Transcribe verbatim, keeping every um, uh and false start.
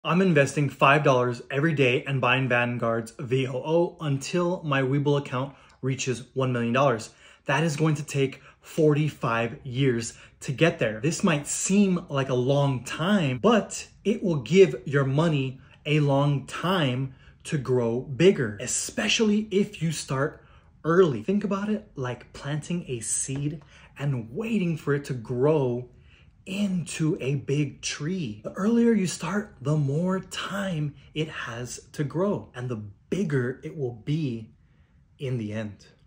I'm investing five dollars every day and buying Vanguards V O O until my Webull account reaches one million dollars. That is going to take forty-five years to get there. This might seem like a long time, but it will give your money a long time to grow bigger, especially if you start early. Think about it like planting a seed and waiting for it to grow into a big tree. The earlier you start, the more time it has to grow and the bigger it will be in the end.